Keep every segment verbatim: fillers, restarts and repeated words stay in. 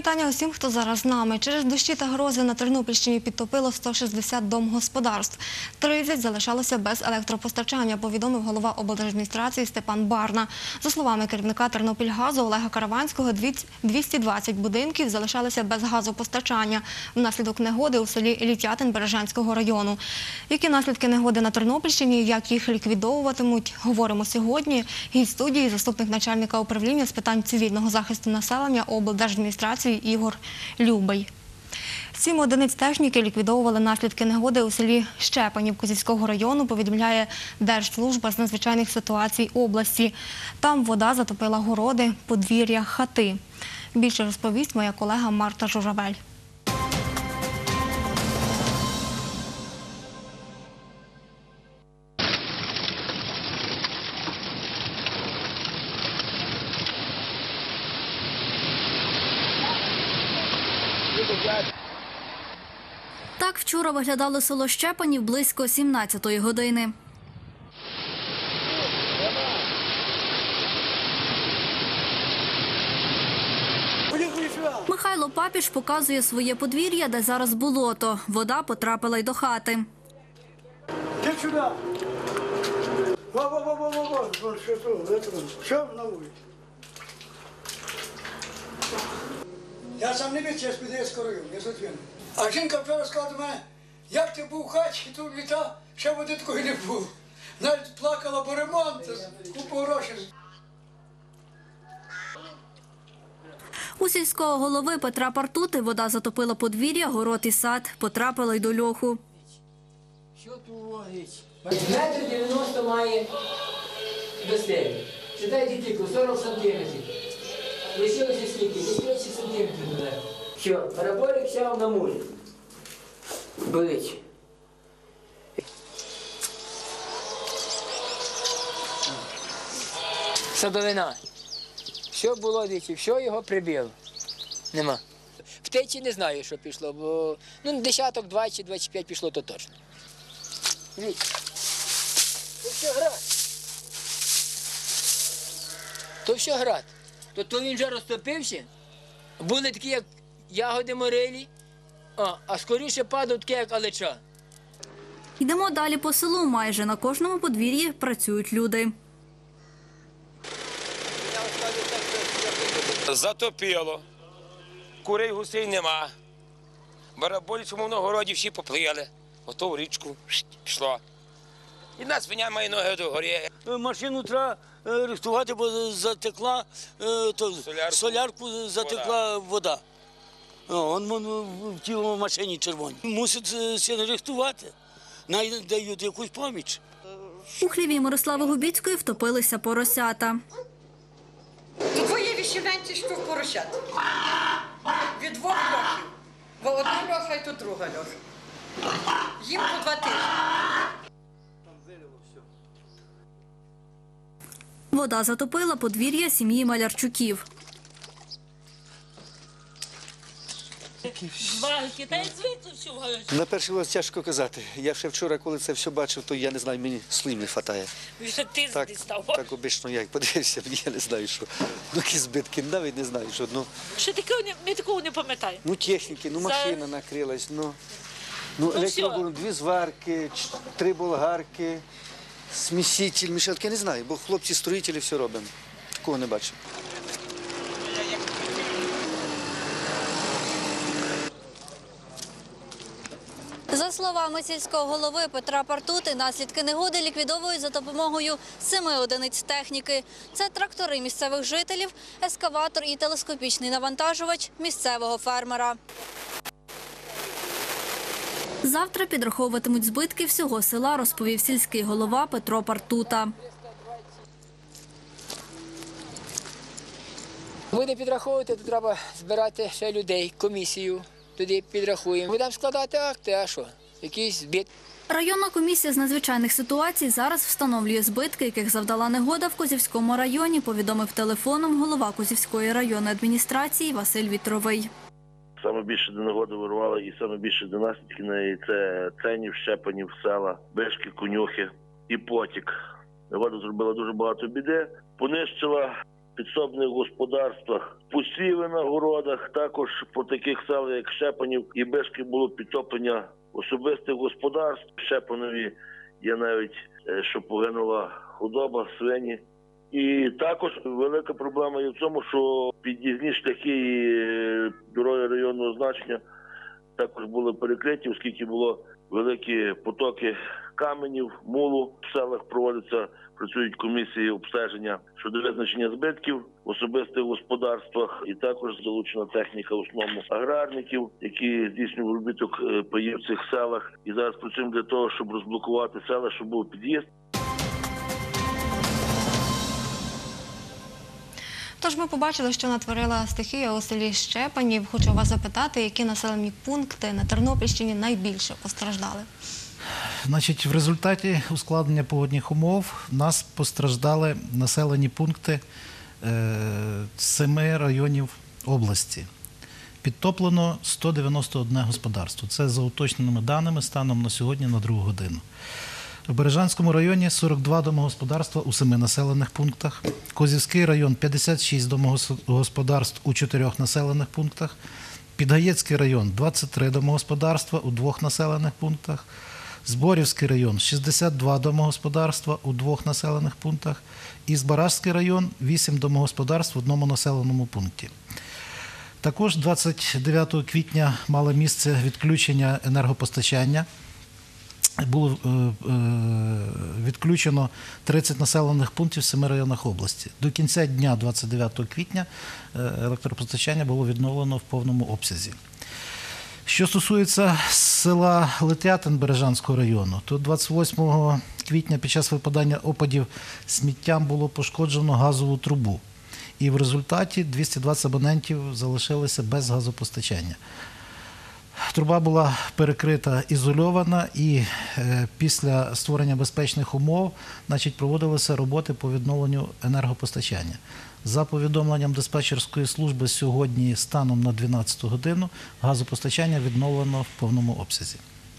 вітання усім, хто зараз з нами. Через дощі та грози на Тернопільщині підтопило сто шістдесят домогосподарств. тридцять залишалося без електропостачання, повідомив голова облдержадміністрації Степан Барна. За словами керівника Тернопільгазу Олега Караванського, двісті двадцять будинків залишалися без газопостачання внаслідок негоди у селі Літятин Бережанського району. Які наслідки негоди на Тернопільщині, як їх ліквідовуватимуть, говоримо сьогодні. Гість студії – заступник начальника управління з питань цивільного захисту населення облдержадміністрації Ігор Любий. Сім одиниць техніки ліквідовували наслідки негоди у селі Щепанів Козівського району, повідомляє Держслужба з надзвичайних ситуацій області. Там вода затопила городи, подвір'я, хати. Більше розповість моя колега Марта Журавель. Так вчора виглядало село Щепанів близько сімнадцятої години. Михайло Папіш показує своє подвір'я, де зараз болото. Вода потрапила й до хати. Іди сюди. Во-во-во-во-во. Що на вулиці? Я сам не від, я спідаю з корою, я затвіну. А жінка вчора сказала до мене, як ти був в хаті, тут літа, ще води такої не було. Навіть плакала, бо ремонт, купу грошей. У сільського голови Петра Партути вода затопила подвір'я, город і сад, потрапила й до льоху. Що тут вагить? Метр дев'яносто має до стелі. Читайте тільки сорок сантиметрів. Лишилося скільки? тридцять сантиметрів туди. Що, параболік сяв на мулі. Болить. Садовина. Все було, дивіться, все його прибило. Нема. В течі не знаю, що пішло, бо ну, десяток, двадцять, двадцять п'ять пішло, то точно. Дивіться. То все град. То все град. То, то він вже розтопився. Були такі, як ягоди морилі, а, а скоріше падав таке, як алеча. Йдемо далі по селу. Майже на кожному подвір'ї працюють люди. Затопило, курей, гусей нема. Бараболі в городі всі поплили, ото в річку пішло. І нас свиня має ноги до горі. Машину треба рихтувати, бо затекла, то, солярку. солярку затекла вода. О, він в тій машині червоній. Мусить все рихтувати, навіть дають якусь поміч. У хліві Мирослави Губіцької втопилися поросята. Тут двоє вісімнадцять штук поросят. Від двох льохів. Бо одна льоха і тут друга льоха. Їм по два тижні. Вода затопила подвір'я сім'ї Малярчуків. На перший раз тяжко казати. Я ще вчора, коли це все бачив, то я не знаю, мені слів не вистачає. Так, так обично я подивився, я не знаю, що. Ну, які збитки, навіть не знаю, що. Ну, що такого, ми такого не пам'ятаємо. Ну, техніки, ну, машина накрилась, ну, ну, електроборон, дві зварки, три болгарки, сміситель, мішалки, я не знаю, бо хлопці-строїтелі все робимо. Такого не бачив. За словами сільського голови Петра Партути, наслідки негоди ліквідовують за допомогою семи одиниць техніки. Це трактори місцевих жителів, ескаватор і телескопічний навантажувач місцевого фермера. Завтра підраховуватимуть збитки всього села, розповів сільський голова Петро Партута. Буде підраховувати, то треба збирати ще людей, комісію. Туди підрахуємо. Будемо складати акти, а що? Якийсь збит. Районна комісія з надзвичайних ситуацій зараз встановлює збитки, яких завдала негода в Козівському районі, повідомив телефоном голова Козівської районної адміністрації Василь Вітровий. Саме більше до негоди вирувало і саме більше до наслідків неї – це Ценів, Щепанів, села, Бишки, Конюхи і Потік. Негода зробила дуже багато біди, понищила підсобних господарствах, посіви на городах, також по таких селах, як Щепанів і Бишки, було підтоплення особистих господарств. В Щепанові є навіть, що погинула худоба, свині. І також велика проблема є в тому, що під'їзні шляхи і дороги районного значення також були перекриті, оскільки було великі потоки каменів, мулу. В селах проводяться, працюють комісії обстеження щодо визначення збитків в особистих господарствах. І також залучена техніка в основному аграрників, які здійснюють робіток паїв в цих селах. І зараз працюємо для того, щоб розблокувати села, щоб був під'їзд. Тож ми побачили, що натворила стихія у селі Щепанів. Хочу вас запитати, які населені пункти на Тернопільщині найбільше постраждали? Значить, в результаті ускладнення погодних умов в нас постраждали населені пункти е, семи районів області. Підтоплено сто дев'яносто одне господарство. Це за уточненими даними станом на сьогодні на другу годину. В Бережанському районі сорок два домогосподарства у семи населених пунктах. Козівський район – п'ятдесят шість домогосподарств у чотирьох населених пунктах. Підгаєцький район – двадцять три домогосподарства у двох населених пунктах. Зборівський район – шістдесят два домогосподарства у двох населених пунктах. І Збаражський район – вісім домогосподарств в одному населеному пункті. Також двадцять дев'ятого квітня мало місце відключення енергопостачання. Було відключено тридцять населених пунктів в семи районах області. До кінця дня двадцять дев'ятого квітня електропостачання було відновлено в повному обсязі. Що стосується села Летятин Бережанського району, то двадцять восьмого квітня під час випадання опадів сміттям було пошкоджено газову трубу. І в результаті двісті двадцять абонентів залишилися без газопостачання. Труба була перекрита, ізольована, і е, після створення безпечних умов, значить, проводилися роботи по відновленню енергопостачання. За повідомленням диспетчерської служби, сьогодні станом на дванадцяту годину газопостачання відновлено в повному обсязі.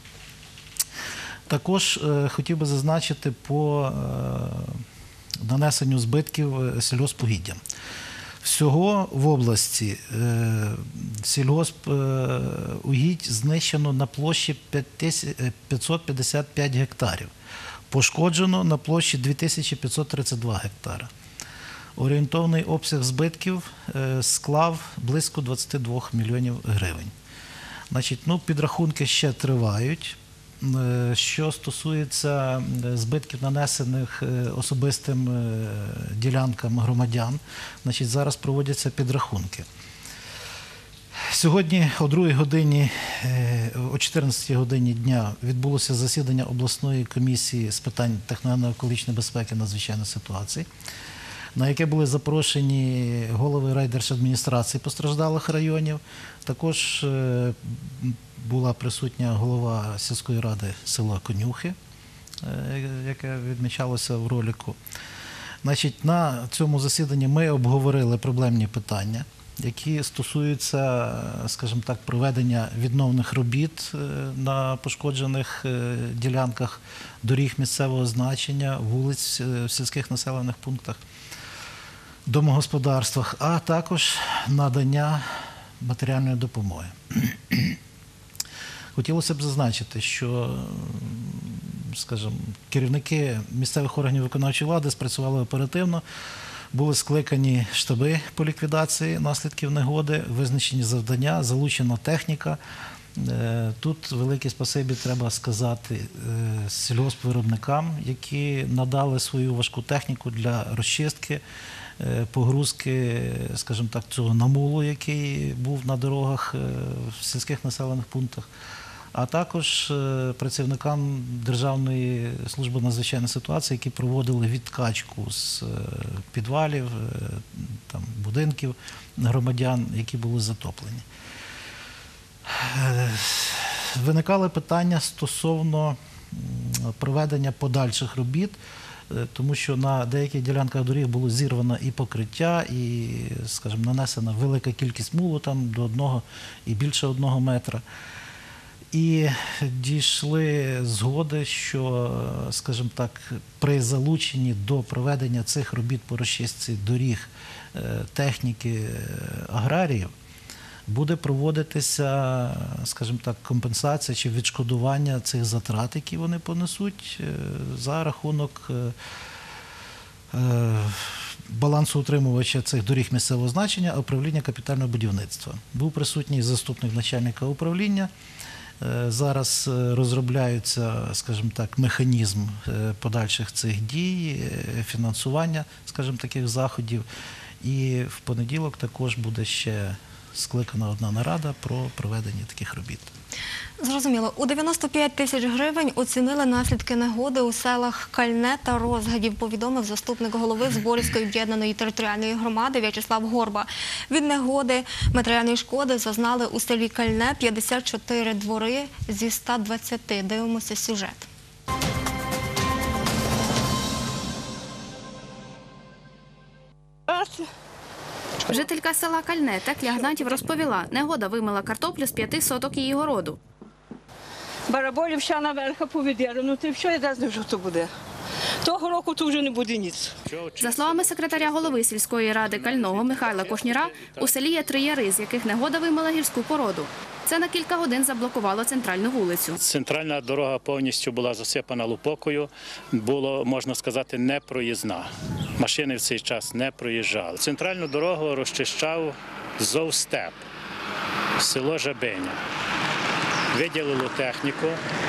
Також е, хотів би зазначити по е, нанесенню збитків сільгоспугіддям. Всього в області е, сільгоспугідь знищено на площі п'ятсот п'ятдесят п'ять гектарів, пошкоджено на площі дві тисячі п'ятсот тридцять два гектара. Орієнтовний обсяг збитків е, склав близько двадцять два мільйонів гривень. Значить, ну, підрахунки ще тривають. Що стосується збитків, нанесених особистим ділянкам громадян, значить, зараз проводяться підрахунки. Сьогодні о другій годині, о чотирнадцятій годині дня відбулося засідання обласної комісії з питань техногенно-екологічної безпеки і надзвичайних ситуацій, на яке були запрошені голови райдержадміністрації постраждалих районів. Також була присутня голова сільської ради села Конюхи, яке відмічалося в ролику. Значить, на цьому засіданні ми обговорили проблемні питання, які стосуються, скажімо так, проведення відновних робіт на пошкоджених ділянках доріг місцевого значення, вулиць в сільських населених пунктах, домогосподарствах, а також надання матеріальної допомоги. Хотілося б зазначити, що, скажімо, керівники місцевих органів виконавчої влади спрацювали оперативно, були скликані штаби по ліквідації наслідків негоди, визначені завдання, залучена техніка. Тут велике спасибі треба сказати сільгоспвиробникам, які надали свою важку техніку для розчистки, погрузки, скажімо так, цього намулу, який був на дорогах в сільських населених пунктах, а також працівникам Державної служби надзвичайних ситуацій, які проводили відкачку з підвалів, там, будинків громадян, які були затоплені. Виникали питання стосовно проведення подальших робіт, тому що на деяких ділянках доріг було зірвано і покриття, і, скажімо, нанесена велика кількість мулу, там до одного і більше одного метра. І дійшли згоди, що, скажімо так, при залученні до проведення цих робіт по розчистці доріг техніки аграріїв буде проводитися, скажімо так, компенсація чи відшкодування цих затрат, які вони понесуть за рахунок балансоутримувача цих доріг місцевого значення, управління капітального будівництва. Був присутній заступник начальника управління. Зараз розробляється, скажімо так, механізм подальших цих дій, фінансування, скажімо, таких заходів. І в понеділок також буде ще скликана одна нарада про проведення таких робіт. Зрозуміло. У дев'яносто п'ять тисяч гривень оцінили наслідки негоди у селах Кальне та Розгадів, повідомив заступник голови Зборівської об'єднаної територіальної громади В'ячеслав Горба. Від негоди матеріальної шкоди зазнали у селі Кальне п'ятдесят чотири двори зі ста двадцяти. Дивимося сюжет. Жителька села Кальне Текля Гнатів розповіла, негода вимила картоплю з п'яти соток її городу. Бараболів ще наверху повідали, ну ти що, я не знаю, що то буде. Того року то вже не буде ніц. За словами секретаря голови сільської ради Кального Михайла Кошніра, у селі є три яри, з яких негода вимила гірську породу. Це на кілька годин заблокувало центральну вулицю. Центральна дорога повністю була засипана лупокою, було, можна сказати, непроїзна. Машини в цей час не проїжджали. Центральну дорогу розчищав Зовстеп, село Жабиня. Виділили техніку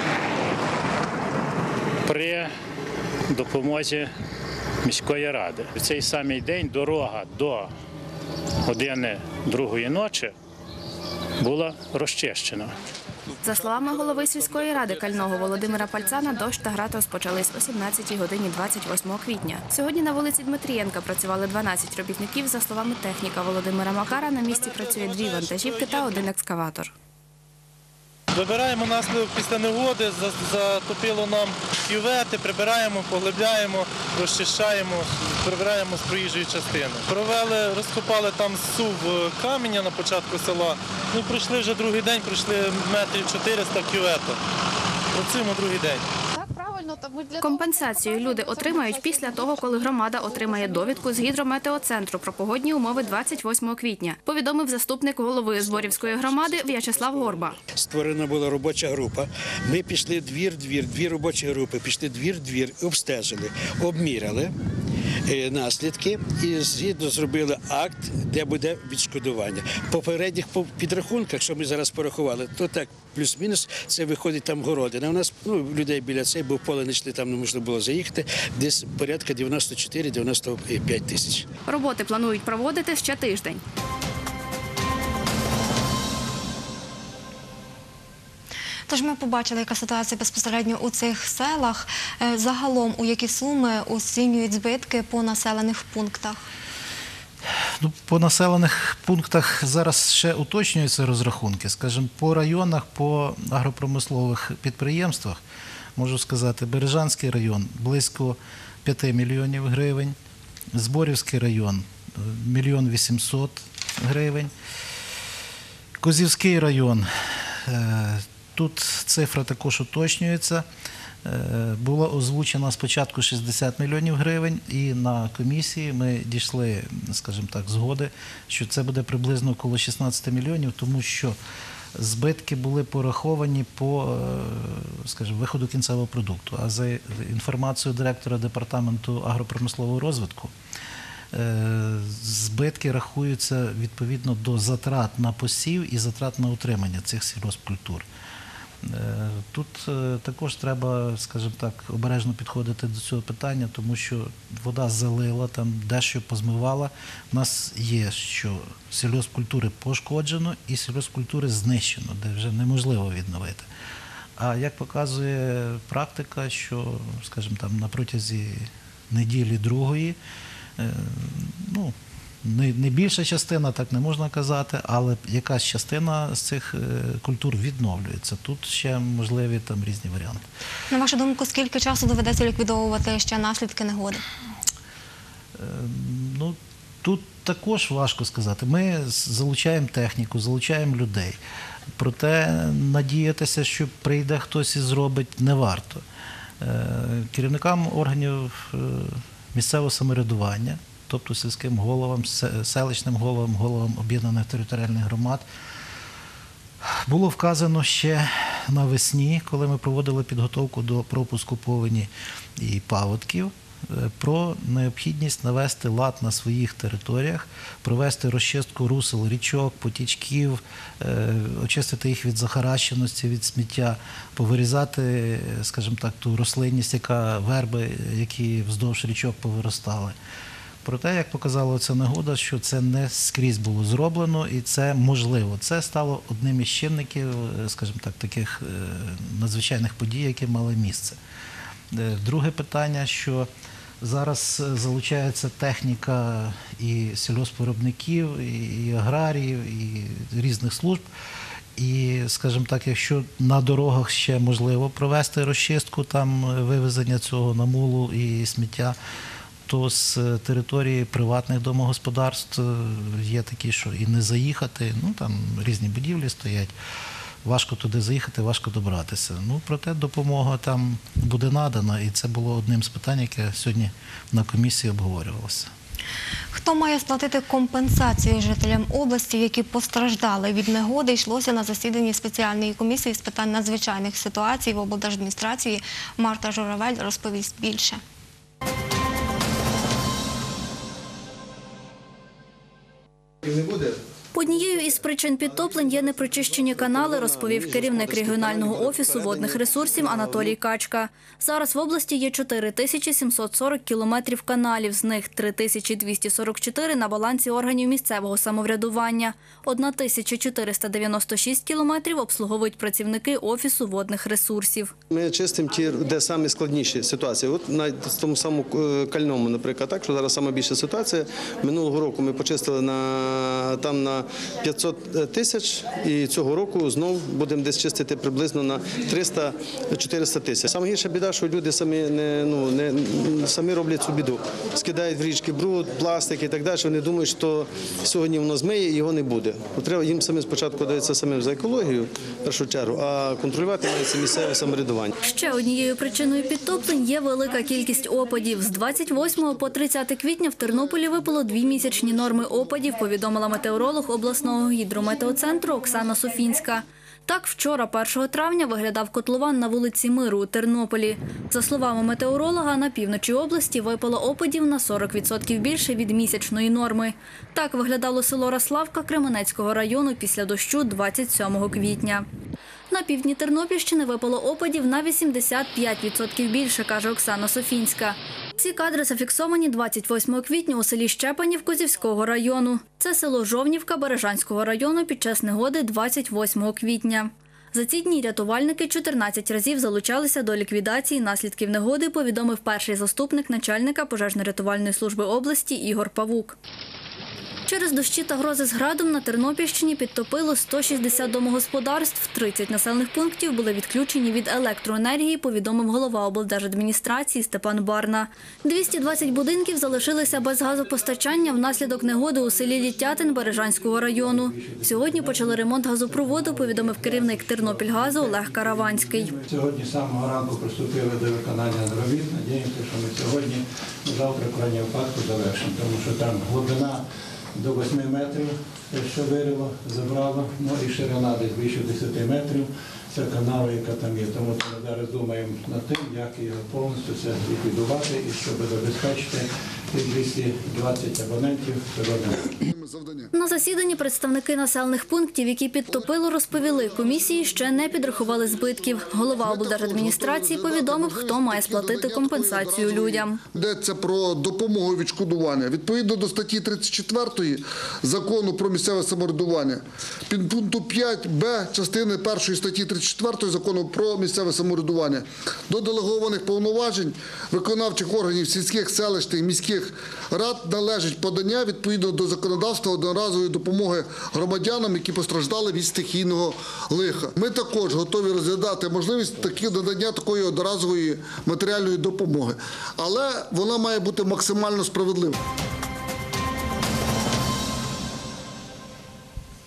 при допомозі міської ради. В цей самий день дорога до години-другої ночі була розчищена. За словами голови сільської ради Кального Володимира Пальцана, дощ та град розпочались о сімнадцятій годині двадцять восьмого квітня. Сьогодні на вулиці Дмитрієнка працювали дванадцять робітників. За словами техніка Володимира Макара, на місці працює дві вантажівки та один екскаватор. Вибираємо наслідок після негоди, затопило нам кювети, прибираємо, поглибляємо, розчищаємо, прибираємо з проїжджої частини. Провели, розкопали там зсув каменя на початку села. Ну, пройшли вже другий день, пройшли метрів чотириста кювету. Працюємо другий день. Компенсацію люди отримають після того, коли громада отримає довідку з гідрометеоцентру про погодні умови двадцять восьмого квітня, повідомив заступник голови Зборівської громади В'ячеслав Горба. Створена була робоча група. Ми пішли двір-двір, дві робочі групи, пішли двір-двір, обстежили, обміряли наслідки і згідно зробили акт, де буде відшкодування. По попередніх підрахунках, що ми зараз порахували, то так, плюс-мінус, це виходить там городина. У нас ну, людей біля цей, бо в поле не йшли, там не можна було заїхати, десь порядка дев'яносто чотири - дев'яносто п'ять тисяч. Роботи планують проводити ще тиждень. Тож ми побачили, яка ситуація безпосередньо у цих селах. Загалом, у які суми оцінюють збитки по населених пунктах? Ну, по населених пунктах зараз ще уточнюються розрахунки. Скажімо, по районах, по агропромислових підприємствах, можу сказати, Бережанський район – близько п'яти мільйонів гривень, Зборівський район – мільйон вісімсот гривень, Козівський район – тут цифра також уточнюється. Була озвучена спочатку шістдесят мільйонів гривень, і на комісії ми дійшли, скажімо так, згоди, що це буде приблизно около шістнадцяти мільйонів, тому що збитки були пораховані по, скажімо, виходу кінцевого продукту. А за інформацією директора департаменту агропромислового розвитку, збитки рахуються відповідно до затрат на посів і затрат на утримання цих сільгоспкультур. Тут також треба, скажімо так, обережно підходити до цього питання, тому що вода залила, там дещо позмивала. У нас є, що сільгоспкультури пошкоджено і сільгоспкультури знищено, де вже неможливо відновити. А як показує практика, що, скажімо, там на протязі неділі другої, ну, Не, не більша частина, так не можна казати, але якась частина з цих культур відновлюється. Тут ще можливі там різні варіанти. На вашу думку, скільки часу доведеться ліквідовувати ще наслідки негоди? Ну, тут також важко сказати. Ми залучаємо техніку, залучаємо людей. Проте надіятися, що прийде хтось і зробить, не варто. Керівникам органів місцевого самоврядування, тобто сільським головам, селищним головам, головам об'єднаних територіальних громад, було вказано ще навесні, коли ми проводили підготовку до пропуску повені і паводків, про необхідність навести лад на своїх територіях, провести розчистку русел річок, потічків, очистити їх від захаращеності, від сміття, повирізати, скажімо так, ту рослинність, яка верби, які вздовж річок повиростали. Проте, як показала ця негода, що це не скрізь було зроблено і це можливо. Це стало одним із чинників, скажімо так, таких надзвичайних подій, які мали місце. Друге питання, що зараз залучається техніка і сільгоспвиробників, і аграріїв, і різних служб. І, скажімо так, якщо на дорогах ще можливо провести розчистку, там вивезення цього намулу і сміття, то з території приватних домогосподарств є такі, що і не заїхати, ну там різні будівлі стоять, важко туди заїхати, важко добратися. Ну, проте допомога там буде надана, і це було одним з питань, яке сьогодні на комісії обговорювалося. Хто має сплатити компенсацію жителям області, які постраждали від негоди, йшлося на засіданні спеціальної комісії з питань надзвичайних ситуацій в облдержадміністрації. Марта Журавель розповість більше. Однією із причин підтоплень є непрочищені канали, розповів керівник регіонального офісу водних ресурсів Анатолій Качка. Зараз в області є чотири тисячі сімсот сорок кілометрів каналів, з них три тисячі двісті сорок чотири на балансі органів місцевого самоврядування. тисяча чотириста дев'яносто шість кілометрів обслуговують працівники Офісу водних ресурсів. Ми чистимо ті, де самі складніші ситуації. От на тому самому Кальному, наприклад, так, що зараз саме більша ситуація. Минулого року ми почистили на, там на п'ятсот тисяч, і цього року знову будемо десь чистити приблизно на триста-чотириста тисяч. Саме гірша біда, що люди самі, не, ну, не, самі роблять цю біду. Скидають в річки бруд, пластик і так далі. Вони думають, що сьогодні воно змиє і його не буде. Треба їм самим спочатку дається самим за екологію, в першу чергу, а контролювати мається місцеве самоврядування. Ще однією причиною підтоплень є велика кількість опадів. З двадцять восьмого по тридцяте квітня в Тернополі випало дві місячні норми опадів, повідомила метеоролог обласного гідрометеоцентру Оксана Софінська. Так, вчора, першого травня, виглядав котлован на вулиці Миру у Тернополі. За словами метеоролога, на півночі області випало опадів на сорок відсотків більше від місячної норми. Так виглядало село Рославка Кременецького району після дощу двадцять сьомого квітня. На півдні Тернопільщини випало опадів на вісімдесят п'ять відсотків більше, каже Оксана Софінська. Ці кадри зафіксовані двадцять восьмого квітня у селі Щепанів Козівського району. Це село Жовнівка Бережанського району під час негоди двадцять восьмого квітня. За ці дні рятувальники чотирнадцять разів залучалися до ліквідації наслідків негоди, повідомив перший заступник начальника пожежно-рятувальної служби області Ігор Павук. Через дощі та грози з градом на Тернопільщині підтопило сто шістдесят домогосподарств, тридцять населених пунктів були відключені від електроенергії, повідомив голова облдержадміністрації Степан Барна. двісті двадцять будинків залишилися без газопостачання внаслідок негоди у селі Літятин Бережанського району. Сьогодні почали ремонт газопроводу, повідомив керівник Тернопільгазу Олег Караванський. Сьогодні з самого ранку приступили до виконання робіт. Надіємося, що ми сьогодні, завтра, в крайньому випадку, завершимо, тому що там глибина до восьми метрів, що вирило, забрало, ну і ширина десь більше десяти метрів. Це канава, яка там є. Тому ми зараз думаємо над тим, як його повністю все ліквідувати і щоб забезпечити двісті двадцять абонентів природним. На засіданні представники населених пунктів, які підтопило, розповіли, комісії ще не підрахували збитків. Голова облдержадміністрації повідомив, хто має сплатити компенсацію людям. Йдеться про допомогу відшкодування. Відповідно до статті тридцять четвертої Закону про місцеве самоврядування, підпункту п'ять бе частини першої статті тридцять четвертої Закону про місцеве самоврядування, до делегованих повноважень виконавчих органів сільських, селищних, міських рад належить подання відповідно до законодавства одноразової допомоги громадянам, які постраждали від стихійного лиха. Ми також готові розглядати можливість такі надання такої одноразової матеріальної допомоги, але вона має бути максимально справедливою.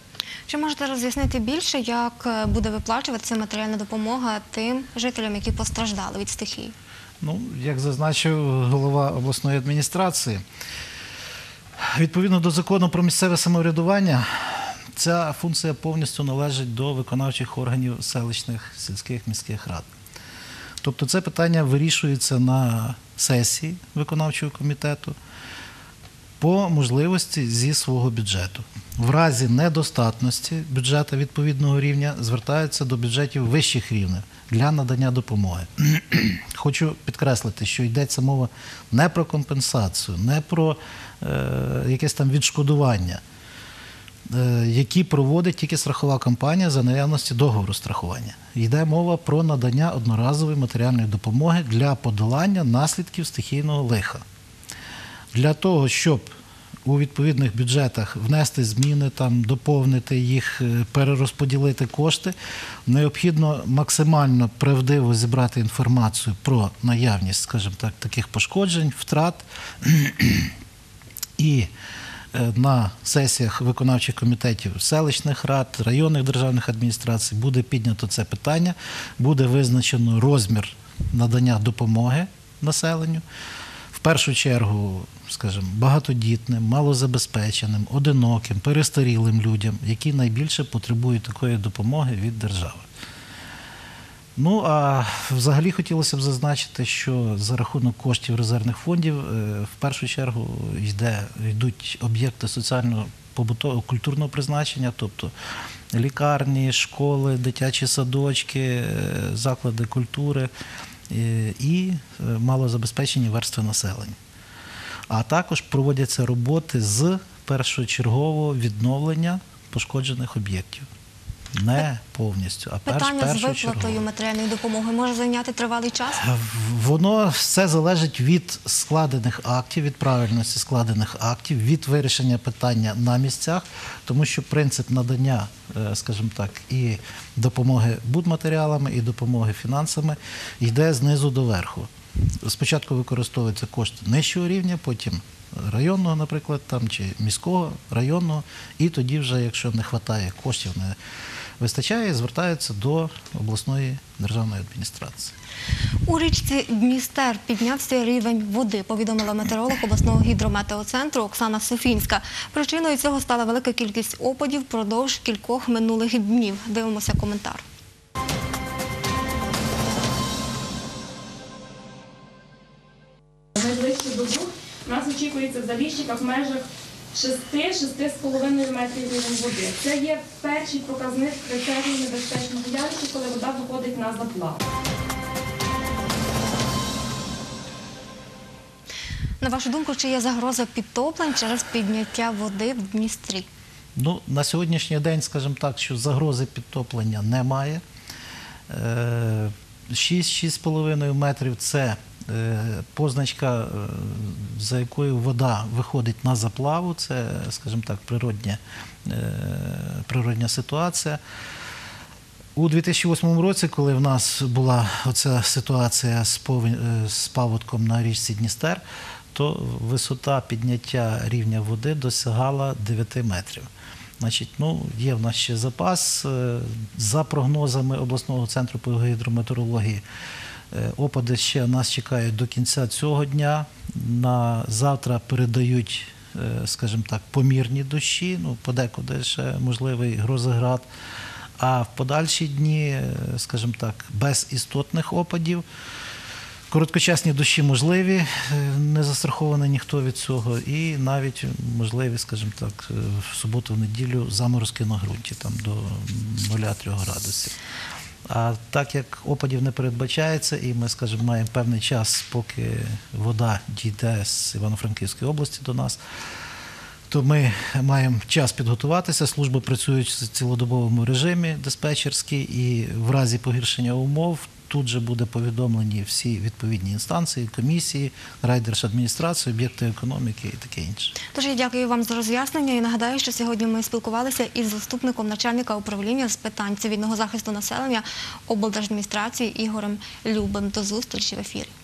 Чи можете роз'яснити більше, як буде виплачуватися матеріальна допомога тим жителям, які постраждали від стихії? Ну, як зазначив голова обласної адміністрації, відповідно до закону про місцеве самоврядування, ця функція повністю належить до виконавчих органів селищних, сільських, міських рад. Тобто це питання вирішується на сесії виконавчого комітету по можливості зі свого бюджету. В разі недостатності бюджету відповідного рівня звертаються до бюджетів вищих рівнів для надання допомоги. Хочу підкреслити, що йдеться мова не про компенсацію, не про е, якесь там відшкодування, е, які проводить тільки страхова компанія за наявності договору страхування. Йде мова про надання одноразової матеріальної допомоги для подолання наслідків стихійного лиха. Для того, щоб у відповідних бюджетах внести зміни, там, доповнити їх, перерозподілити кошти, необхідно максимально правдиво зібрати інформацію про наявність, скажімо так, таких пошкоджень, втрат. І на сесіях виконавчих комітетів селищних рад, районних державних адміністрацій буде піднято це питання, буде визначено розмір надання допомоги населенню. В першу чергу, скажімо, багатодітним, малозабезпеченим, одиноким, перестарілим людям, які найбільше потребують такої допомоги від держави. Ну, а взагалі хотілося б зазначити, що за рахунок коштів резервних фондів в першу чергу йде, йдуть об'єкти соціально-побутового, культурного призначення, тобто лікарні, школи, дитячі садочки, заклади культури і малозабезпечені верстви населення. А також проводяться роботи з першочергового відновлення пошкоджених об'єктів. Не повністю, а перш, Питання з виплатою матеріальної допомоги може зайняти тривалий час? Воно все залежить від складених актів, від правильності складених актів, від вирішення питання на місцях, тому що принцип надання, скажімо так, і допомоги будматеріалами, і допомоги фінансами йде знизу до верху. Спочатку використовуються кошти нижчого рівня, потім районного, наприклад, там, чи міського, районного, і тоді вже, якщо не вистачає коштів, не вистачає, звертаються до обласної державної адміністрації. У річці Дністер піднявся рівень води, повідомила метеоролог обласного гідрометеоцентру Оксана Софінська. Причиною цього стала велика кількість опадів впродовж кількох минулих днів. Дивимося коментар. Найближчу добу нас очікується в Заліщиках в межах шести-шести з половиною метрів рівень води. Це є перший показник критерію небезпечного явища, коли вода виходить на заплав. На вашу думку, чи є загроза підтоплень через підняття води в Дністрі? Ну, на сьогоднішній день, скажімо так, що загрози підтоплення немає. шість-шість з половиною метрів – це позначка, за якою вода виходить на заплаву, це, скажімо так, природня, природня ситуація. У дві тисячі восьмому році, коли в нас була оця ситуація з, повінь, з паводком на річці Дністер, то висота підняття рівня води досягала дев'яти метрів. Значить, ну, є в нас ще запас. За прогнозами обласного центру по гідрометеорології, опади ще нас чекають до кінця цього дня. На завтра передають, скажімо так, помірні дощі, ну, подекуди ще можливий грозоград. А в подальші дні, скажімо так, без істотних опадів. Короткочасні дощі можливі, не застрахований ніхто від цього, і навіть можливі, скажімо так, в суботу, в неділю заморозки на ґрунті, там до нуля-трьох градусів. А так як опадів не передбачається, і ми, скажімо, маємо певний час, поки вода дійде з Івано-Франківської області до нас, то ми маємо час підготуватися, служби працюють в цілодобовому режимі диспетчерській, і в разі погіршення умов тут же буде повідомлені всі відповідні інстанції, комісії, райдержадміністрації, об'єкти економіки і таке інше. Тож я дякую вам за роз'яснення і нагадаю, що сьогодні ми спілкувалися із заступником начальника управління з питань цивільного захисту населення облдержадміністрації Ігорем Любим. До зустрічі в ефірі.